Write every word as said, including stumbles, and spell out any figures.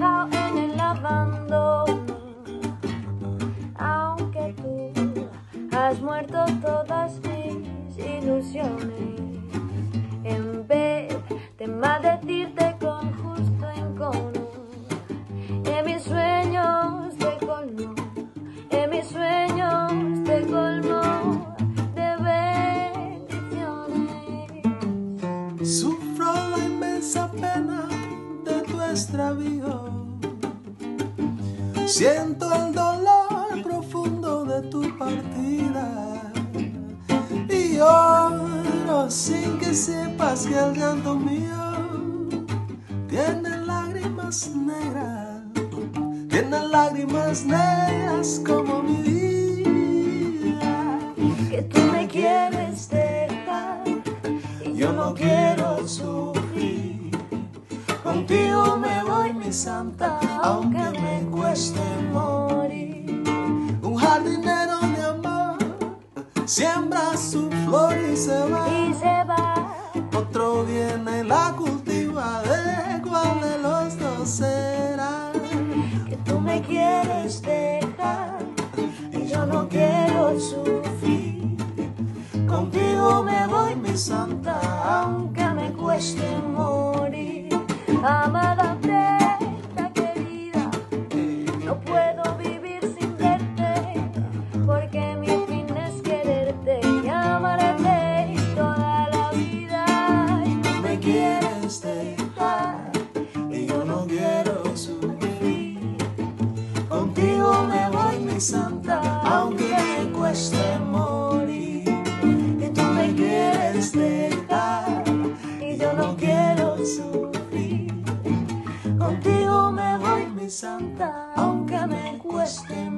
dejado en el abandono. Aunque tú has muerto todas mis ilusiones, en vez de maldecirte con justo encono, en mis sueños te colmo, en mis sueños te colmo de bendiciones. Sufro la inmensa pena de tu extravío, siento el dolor profundo de tu partida y lloro sin que sepas que el llanto mío tiene lágrimas negras, tiene lágrimas negras como mi vida. Que tú me quieres dejar y yo no quiero sufrir. Contigo me voy, mi santa, aunque me cueste morir. Un jardinero de amor siembra su flor y se va, Y se va. otro viene y la cultiva, ¿de cuál de los dos será? Que tú me quieres dejar y yo no quiero sufrir. Contigo me voy, mi santa, Aunque me cueste morir. Amada prenda querida, no puedo vivir sin verte, porque mi fin es quererte y amarte toda la vida. Y tú me quieres dejar y yo no quiero sufrir. Contigo me voy, mi santa, aunque me cueste morir. Y tú me quieres dejar y yo no quiero sufrir. Contigo me voy, mi santa, Aunque me cueste